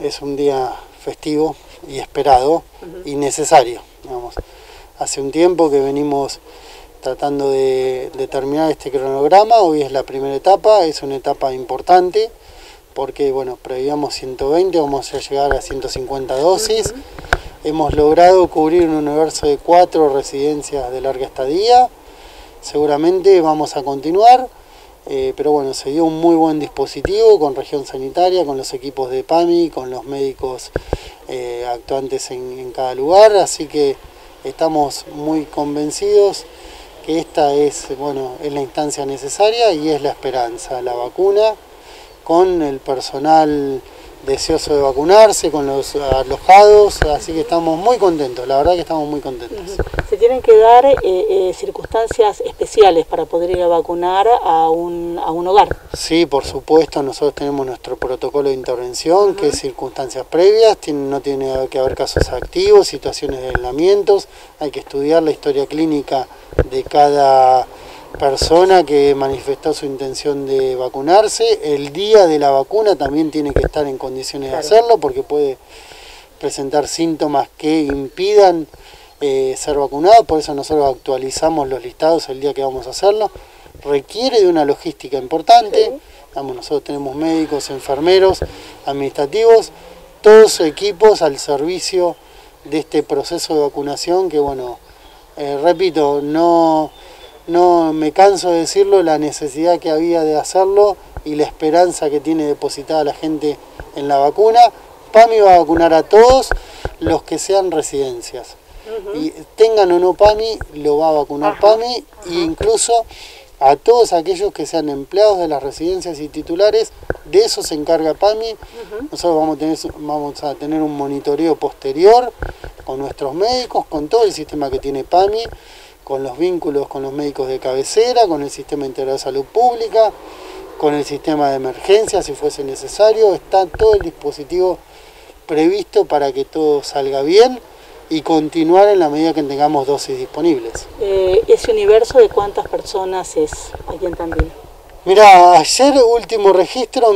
es un día festivo y esperado y necesario, digamos. Hace un tiempo que venimos tratando de terminar este cronograma. Hoy es la primera etapa, es una etapa importante porque, bueno, prevíamos 120, vamos a llegar a 150 dosis. Hemos logrado cubrir un universo de 4 residencias de larga estadía. Seguramente vamos a continuar, pero bueno, se dio un muy buen dispositivo con región sanitaria, con los equipos de PAMI, con los médicos actuantes en cada lugar, así que estamos muy convencidos que esta es, bueno, es la instancia necesaria y es la esperanza, la vacuna, con el personal deseoso de vacunarse, con los alojados, así que estamos muy contentos, la verdad que estamos muy contentos. ¿Se tienen que dar circunstancias especiales para poder ir a vacunar a un hogar? Sí, por supuesto, nosotros tenemos nuestro protocolo de intervención, que es circunstancias previas, no tiene que haber casos activos, situaciones de aislamientos, hay que estudiar la historia clínica de cada persona que manifestó su intención de vacunarse. El día de la vacuna también tiene que estar en condiciones de hacerlo, porque puede presentar síntomas que impidan ser vacunado, por eso nosotros actualizamos los listados el día que vamos a hacerlo. Requiere de una logística importante, nosotros tenemos médicos, enfermeros, administrativos, todos equipos al servicio de este proceso de vacunación que, bueno, repito, no me canso de decirlo, la necesidad que había de hacerlo y la esperanza que tiene depositada la gente en la vacuna. PAMI va a vacunar a todos los que sean residencias. Y tengan o no PAMI, lo va a vacunar PAMI, e incluso a todos aquellos que sean empleados de las residencias y titulares, de eso se encarga PAMI. Nosotros vamos a tener un monitoreo posterior con nuestros médicos, con todo el sistema que tiene PAMI, con los vínculos con los médicos de cabecera, con el sistema integral de salud pública, con el sistema de emergencia si fuese necesario. Está todo el dispositivo previsto para que todo salga bien y continuar en la medida que tengamos dosis disponibles. ¿Ese universo de cuántas personas es aquí en Tandil? Mirá, ayer último registro,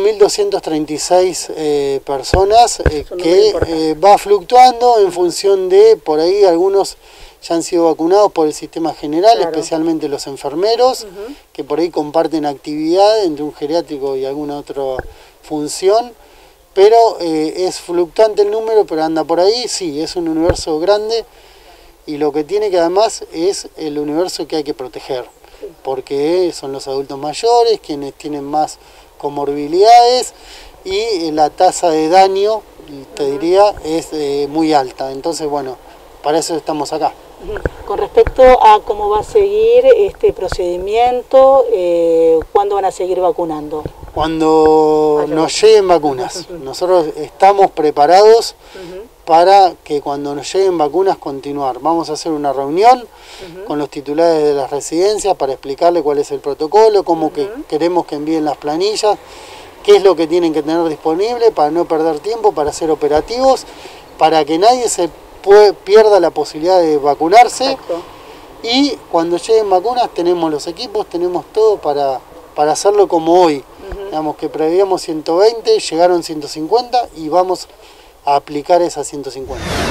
1.236 personas, que va fluctuando en función de, por ahí algunos ya han sido vacunados por el sistema general, especialmente los enfermeros, que por ahí comparten actividad entre un geriátrico y alguna otra función, pero es fluctuante el número, pero anda por ahí. Sí, es un universo grande y lo que tiene que además es el universo que hay que proteger, porque son los adultos mayores quienes tienen más comorbilidades y la tasa de daño, te diría, es muy alta. Entonces, bueno, para eso estamos acá. Con respecto a cómo va a seguir este procedimiento, ¿cuándo van a seguir vacunando? Cuando nos lleguen vacunas. Nosotros estamos preparados para que cuando nos lleguen vacunas continuar. Vamos a hacer una reunión con los titulares de las residencias para explicarle cuál es el protocolo, cómo que queremos que envíen las planillas, qué es lo que tienen que tener disponible para no perder tiempo, para ser operativos, para que nadie se pierda la posibilidad de vacunarse. Y cuando lleguen vacunas tenemos los equipos, tenemos todo para hacerlo como hoy. Digamos que prevíamos 120, llegaron 150 y vamos a aplicar esas 150.